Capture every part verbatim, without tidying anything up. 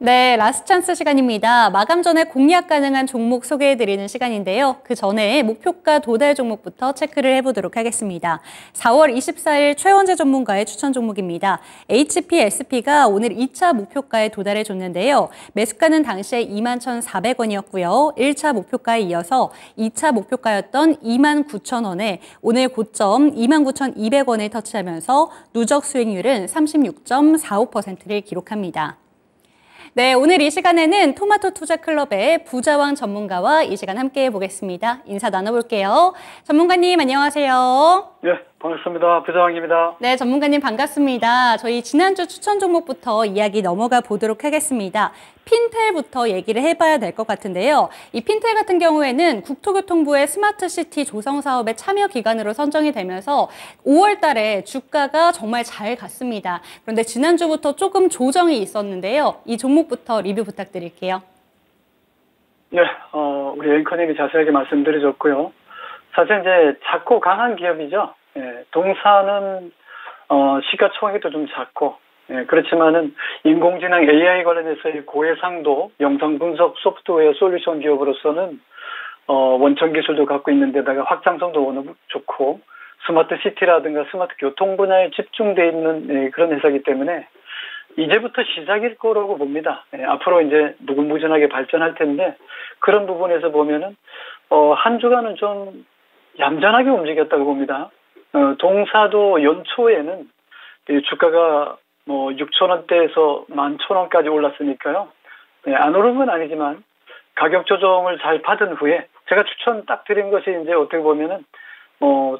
네, 라스트 찬스 시간입니다. 마감 전에 공략 가능한 종목 소개해드리는 시간인데요. 그 전에 목표가 도달 종목부터 체크를 해보도록 하겠습니다. 사월 이십사일 최원재 전문가의 추천 종목입니다. 에이치피에스피가 오늘 이 차 목표가에 도달해줬는데요. 매수가는 당시에 이만 천사백 원이었고요. 일 차 목표가에 이어서 이 차 목표가였던 이만 구천 원에 오늘 고점 이만 구천이백 원을 터치하면서 누적 수익률은 삼십육 점 사오 퍼센트를 기록합니다. 네, 오늘 이 시간에는 토마토 투자 클럽의 부자왕 전문가와 이 시간 함께 해보겠습니다. 인사 나눠볼게요. 전문가님 안녕하세요. 네, 반갑습니다. 부자왕입니다. 네, 전문가님 반갑습니다. 저희 지난주 추천 종목부터 이야기 넘어가 보도록 하겠습니다. 핀텔부터 얘기를 해봐야 될 것 같은데요. 이 핀텔 같은 경우에는 국토교통부의 스마트시티 조성 사업에 참여 기간으로 선정이 되면서 오월 달에 주가가 정말 잘 갔습니다. 그런데 지난주부터 조금 조정이 있었는데요. 이 종목부터 리뷰 부탁드릴게요. 네, 어, 우리 앵커님이 자세하게 말씀드려줬고요. 사실 이제 작고 강한 기업이죠. 예, 동사는 어, 시가총액도 좀 작고, 예, 그렇지만은 인공지능 에이아이 관련해서의 고해상도 영상 분석 소프트웨어 솔루션 기업으로서는 어, 원천 기술도 갖고 있는데다가 확장성도 워낙 좋고 스마트 시티라든가 스마트 교통 분야에 집중돼 있는 예, 그런 회사이기 때문에 이제부터 시작일 거라고 봅니다. 예, 앞으로 이제 무궁무진하게 발전할 텐데 그런 부분에서 보면은 어, 한 주간은 좀 얌전하게 움직였다고 봅니다. 어, 동사도 연초에는 주가가 뭐 육천 원대에서 만 천 원까지 올랐으니까요. 네, 안 오른 건 아니지만 가격 조정을 잘 받은 후에 제가 추천 딱 드린 것이 이제 어떻게 보면은 뭐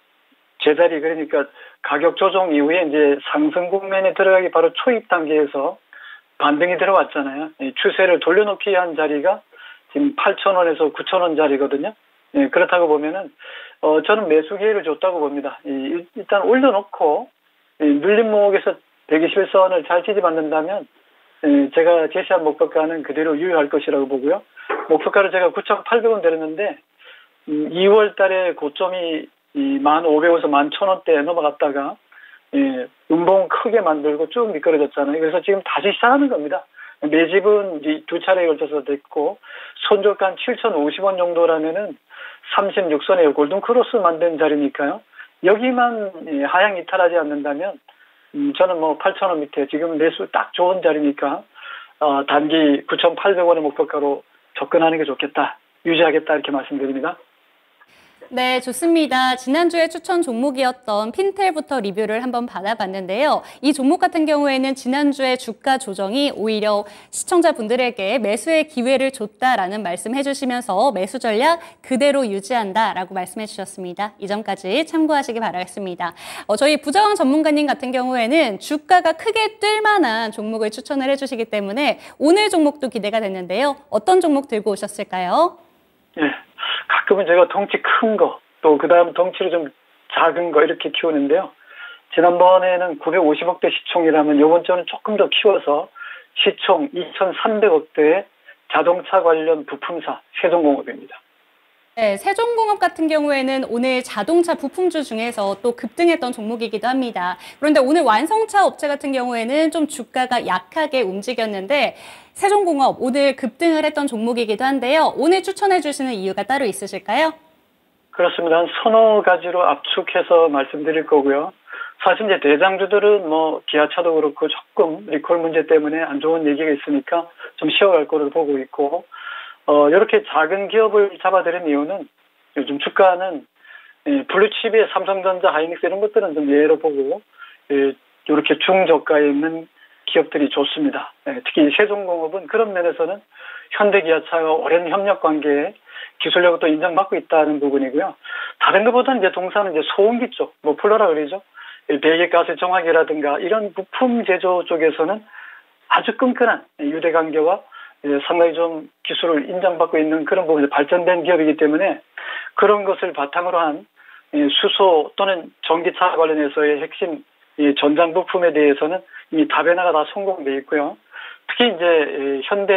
제자리 그러니까 가격 조정 이후에 이제 상승 국면에 들어가기 바로 초입 단계에서 반등이 들어왔잖아요. 추세를 돌려놓기 위한 자리가 지금 팔천 원에서 구천 원 자리거든요. 예, 그렇다고 보면은, 어, 저는 매수 기회를 줬다고 봅니다. 이, 일단 올려놓고, 이, 눌림목에서 백이십일 선을 잘 지지받는다면, 예, 제가 제시한 목표가는 그대로 유효할 것이라고 보고요. 목표가를 제가 구천팔백 원 드렸는데, 음, 이월 달에 고점이 이 만 오백 원에서 만 천 원대에 넘어갔다가, 예, 음봉 크게 만들고 쭉 미끄러졌잖아요. 그래서 지금 다시 시작하는 겁니다. 매집은 이제 두 차례에 걸쳐서 됐고, 손절가 한 칠천오십 원 정도라면은 삼십육 선의 골든 크로스 만든 자리니까요. 여기만 하향 이탈하지 않는다면, 음, 저는 뭐 팔천 원 밑에 지금 매수 딱 좋은 자리니까, 어, 단기 구천팔백 원의 목표가로 접근하는 게 좋겠다. 유지하겠다. 이렇게 말씀드립니다. 네, 좋습니다. 지난주에 추천 종목이었던 핀텔부터 리뷰를 한번 받아봤는데요. 이 종목 같은 경우에는 지난주에 주가 조정이 오히려 시청자분들에게 매수의 기회를 줬다라는 말씀해 주시면서 매수 전략 그대로 유지한다라고 말씀해 주셨습니다. 이 점까지 참고하시기 바라겠습니다. 어, 저희 부자왕 전문가님 같은 경우에는 주가가 크게 뜰 만한 종목을 추천을 해주시기 때문에 오늘 종목도 기대가 됐는데요. 어떤 종목 들고 오셨을까요? 네. 가끔은 제가 덩치 큰 거, 또 그 다음 덩치를 좀 작은 거 이렇게 키우는데요. 지난번에는 구백오십억 대 시총이라면 이번 주는 조금 더 키워서 시총 이천삼백억 대의 자동차 관련 부품사 세종공업입니다. 네, 세종공업 같은 경우에는 오늘 자동차 부품주 중에서 또 급등했던 종목이기도 합니다. 그런데 오늘 완성차 업체 같은 경우에는 좀 주가가 약하게 움직였는데 세종공업 오늘 급등을 했던 종목이기도 한데요. 오늘 추천해 주시는 이유가 따로 있으실까요? 그렇습니다. 한 서너 가지로 압축해서 말씀드릴 거고요. 사실 이제 대장주들은 뭐 기아차도 그렇고 조금 리콜 문제 때문에 안 좋은 얘기가 있으니까 좀 쉬어갈 거를 보고 있고 어, 이렇게 작은 기업을 잡아드린 이유는 요즘 주가는 예, 블루칩의 삼성전자, 하이닉스 이런 것들은 좀 예로 보고 예, 이렇게 중저가에 있는 기업들이 좋습니다. 예, 특히 세종공업은 그런 면에서는 현대기아차와 오랜 협력 관계에 기술력을 또 인정받고 있다는 부분이고요. 다른 것보다는 이제 동사는 이제 소음기 쪽, 뭐 플러라 그러죠. 배기가스 정화기라든가 이런 부품 제조 쪽에서는 아주 끈끈한 유대관계와 상당히 좀 기술을 인정받고 있는 그런 부분이 발전된 기업이기 때문에 그런 것을 바탕으로 한 수소 또는 전기차 관련해서의 핵심 전장 부품에 대해서는 이미 다변화가 다 성공되어 있고요. 특히 이제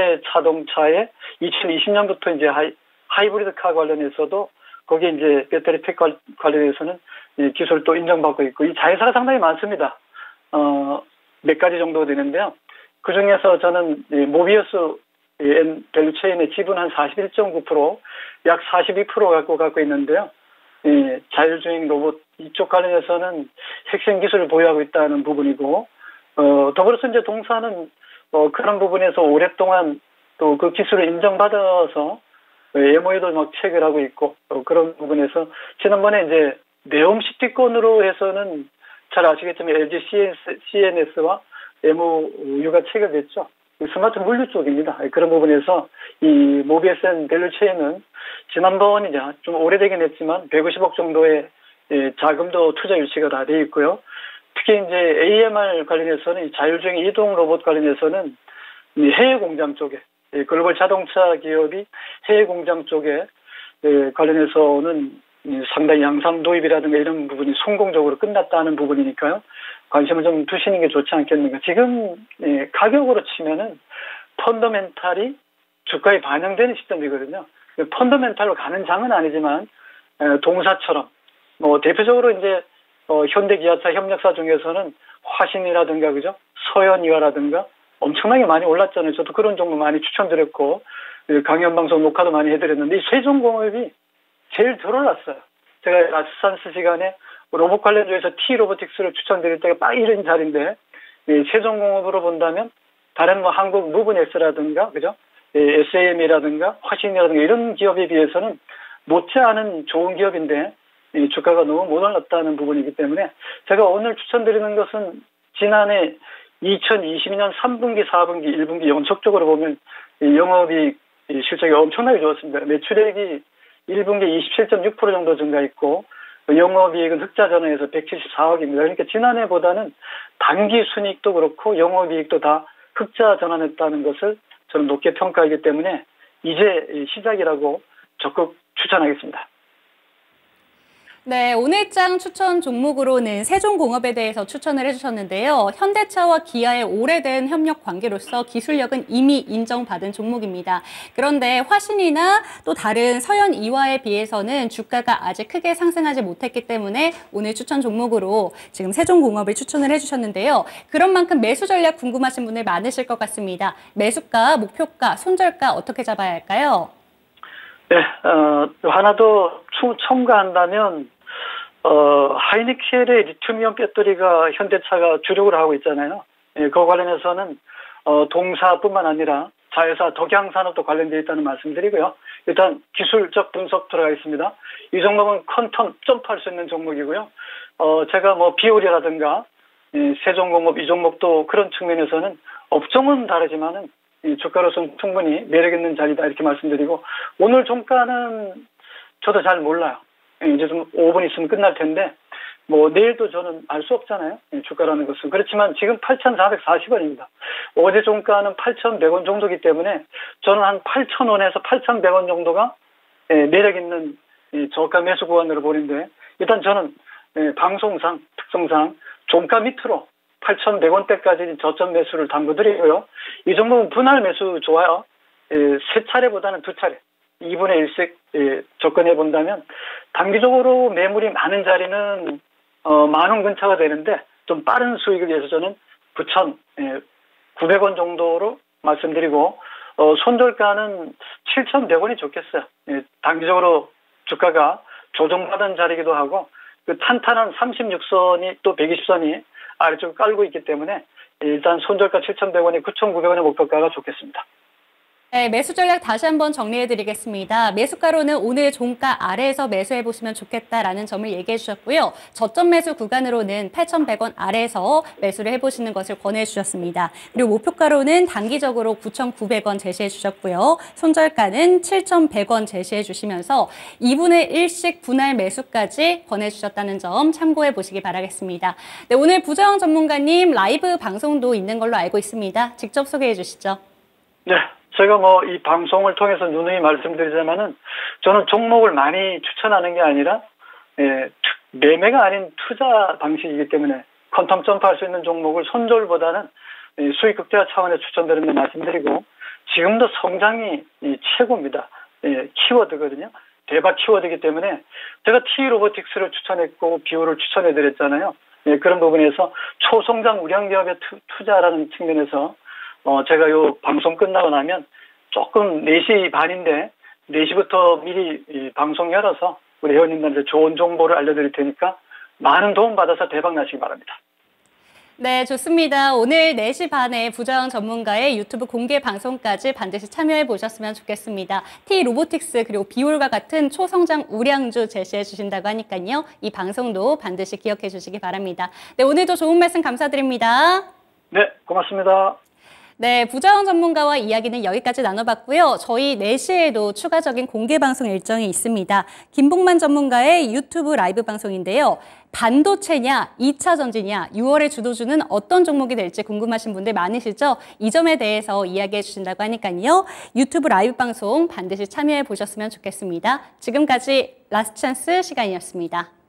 현대자동차의 이천이십 년부터 이제 하이, 하이브리드카 관련해서도 거기에 이제 배터리팩 관련해서는 기술도 인정받고 있고 이 자회사가 상당히 많습니다. 어, 몇 가지 정도 되는데요. 그 중에서 저는 이 모비어스 밸류체인의 지분 한 사십일 점 구 퍼센트, 약 사십이 퍼센트 갖고 갖고 있는데요. 예, 자율주행 로봇 이쪽 관련해서는 핵심 기술을 보유하고 있다는 부분이고, 어, 더불어서 이제 동사는 어, 그런 부분에서 오랫동안 또 그 기술을 인정받아서 엠오유도 막 체결하고 있고, 어, 그런 부분에서 지난번에 이제 네옴시티권으로 해서는 잘 아시겠지만 엘지 씨엔에스와 엠오유가 체결됐죠. 스마트 물류 쪽입니다. 그런 부분에서 이 모비에스앤 밸류체인은 지난번이냐 좀 오래되긴 했지만 백오십억 정도의 자금도 투자 유치가 다 돼 있고요. 특히 이제 에이엠알 관련해서는 자율주행 이동 로봇 관련해서는 해외 공장 쪽에 글로벌 자동차 기업이 해외 공장 쪽에 관련해서는 상당히 양산 도입이라든가 이런 부분이 성공적으로 끝났다는 부분이니까요. 관심을 좀 두시는 게 좋지 않겠는가. 지금 가격으로 치면은 펀더멘탈이 주가에 반영되는 시점이거든요. 펀더멘탈로 가는 장은 아니지만 동사처럼 뭐 대표적으로 이제 어 현대 기아차 협력사 중에서는 화신이라든가 그죠, 서현이와라든가 엄청나게 많이 올랐잖아요. 저도 그런 종목 많이 추천드렸고 강연방송 녹화도 많이 해드렸는데 이 세종공업이 제일 덜 올랐어요. 제가 라스산스 시간에 로봇 관련주에서 T 로보틱스를 추천드릴 때가 딱 이런 자리인데 세종공업으로 본다면 다른 뭐 한국 무브넥스라든가 그죠, 에스에이엠이라든가 화신이라든가 이런 기업에 비해서는 못지않은 좋은 기업인데 주가가 너무 못 올랐다는 부분이기 때문에 제가 오늘 추천드리는 것은 지난해 이천이십이 년 삼 분기, 사 분기, 일 분기 연속적으로 보면 영업이익 실적이 엄청나게 좋았습니다. 매출액이 일 분기 이십칠 점 육 퍼센트 정도 증가했고 영업이익은 흑자 전환해서 백칠십사억입니다. 그러니까 지난해보다는 단기 순이익도 그렇고 영업이익도 다 흑자 전환했다는 것을 저는 높게 평가하기 때문에 이제 시작이라고 적극 추천하겠습니다. 네, 오늘장 추천 종목으로는 세종공업에 대해서 추천을 해주셨는데요. 현대차와 기아의 오래된 협력 관계로서 기술력은 이미 인정받은 종목입니다. 그런데 화신이나 또 다른 서현 이화에 비해서는 주가가 아직 크게 상승하지 못했기 때문에 오늘 추천 종목으로 지금 세종공업을 추천을 해주셨는데요. 그런 만큼 매수 전략 궁금하신 분들 많으실 것 같습니다. 매수가, 목표가, 손절가 어떻게 잡아야 할까요? 네, 어, 하나 더 첨가한다면 어, 하이니켈의 리튬이온 배터리가 현대차가 주력으로 하고 있잖아요. 예, 그 관련해서는 어, 동사뿐만 아니라 자회사 덕양산업도 관련되어 있다는 말씀드리고요. 일단 기술적 분석 들어가겠습니다. 이 종목은 퀀텀 점프할 수 있는 종목이고요. 어, 제가 뭐 비오리라든가 예, 세종공업 이 종목도 그런 측면에서는 업종은 다르지만은 이 주가로서는 충분히 매력 있는 자리다 이렇게 말씀드리고, 오늘 종가는 저도 잘 몰라요. 이제 좀 오 분 있으면 끝날 텐데 뭐 내일도 저는 알 수 없잖아요. 주가라는 것은. 그렇지만 지금 팔천사백사십 원입니다. 어제 종가는 팔천백 원 정도이기 때문에 저는 한 팔천 원에서 팔천백 원 정도가 매력 있는 저가 매수 구간으로 보는데, 일단 저는 방송상 특성상 종가 밑으로 팔천백 원대까지 저점 매수를 당부드리고요. 이 종목은 분할 매수 좋아요. 세 차례보다는 두 차례 이분의 일씩 접근해 본다면 단기적으로 매물이 많은 자리는 어, 만 원 근처가 되는데 좀 빠른 수익을 위해서 저는 구천구백 원 정도로 말씀드리고, 어, 손절가는 칠천백 원이 좋겠어요. 예, 단기적으로 주가가 조정받은 자리이기도 하고 그 탄탄한 삼십육 선이 또 백이십 선이 아래쪽에 깔고 있기 때문에 일단 손절가 칠천백 원에 구천구백 원의 목표가가 좋겠습니다. 네, 매수 전략 다시 한번 정리해드리겠습니다. 매수가로는 오늘 종가 아래에서 매수해보시면 좋겠다라는 점을 얘기해 주셨고요. 저점 매수 구간으로는 팔천백 원 아래에서 매수를 해보시는 것을 권해주셨습니다. 그리고 목표가로는 단기적으로 구천구백 원 제시해 주셨고요. 손절가는 칠천백 원 제시해 주시면서 이분의 일씩 분할 매수까지 권해주셨다는 점 참고해 보시기 바라겠습니다. 네, 오늘 부정 전문가님 라이브 방송도 있는 걸로 알고 있습니다. 직접 소개해 주시죠. 네. 제가 뭐 이 방송을 통해서 누누이 말씀드리자면은 저는 종목을 많이 추천하는 게 아니라 예, 매매가 아닌 투자 방식이기 때문에 퀀텀 점프할 수 있는 종목을 손절보다는 예, 수익 극대화 차원에서 추천드리는 말씀드리고, 지금도 성장이 이 최고입니다. 예, 키워드거든요. 대박 키워드이기 때문에 제가 T 로보틱스를 추천했고 비오를 추천해드렸잖아요. 예, 그런 부분에서 초성장 우량 기업에 투, 투자라는 측면에서 어, 제가 요 방송 끝나고 나면 조금 네 시 반인데 네 시부터 미리 이 방송 열어서 우리 회원님들한테 좋은 정보를 알려드릴 테니까 많은 도움 받아서 대박 나시기 바랍니다. 네, 좋습니다. 오늘 네 시 반에 부자원 전문가의 유튜브 공개 방송까지 반드시 참여해 보셨으면 좋겠습니다. T-로보틱스 그리고 비올과 같은 초성장 우량주 제시해 주신다고 하니까요. 이 방송도 반드시 기억해 주시기 바랍니다. 네, 오늘도 좋은 말씀 감사드립니다. 네, 고맙습니다. 네, 부자원 전문가와 이야기는 여기까지 나눠봤고요. 저희 네 시에도 추가적인 공개 방송 일정이 있습니다. 김봉만 전문가의 유튜브 라이브 방송인데요. 반도체냐, 이 차 전지냐, 유월의 주도주는 어떤 종목이 될지 궁금하신 분들 많으시죠? 이 점에 대해서 이야기해 주신다고 하니까요. 유튜브 라이브 방송 반드시 참여해 보셨으면 좋겠습니다. 지금까지 라스트 찬스 시간이었습니다.